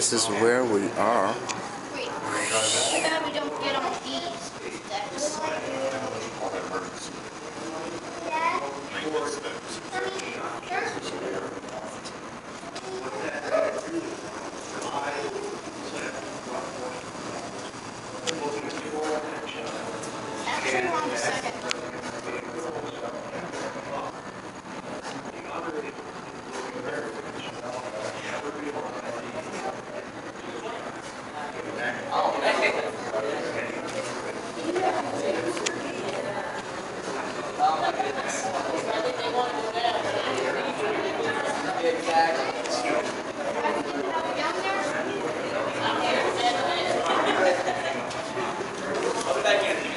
This is where we are. Wait, too bad we don't get on these steps. Actually, on the second. I'll be back in.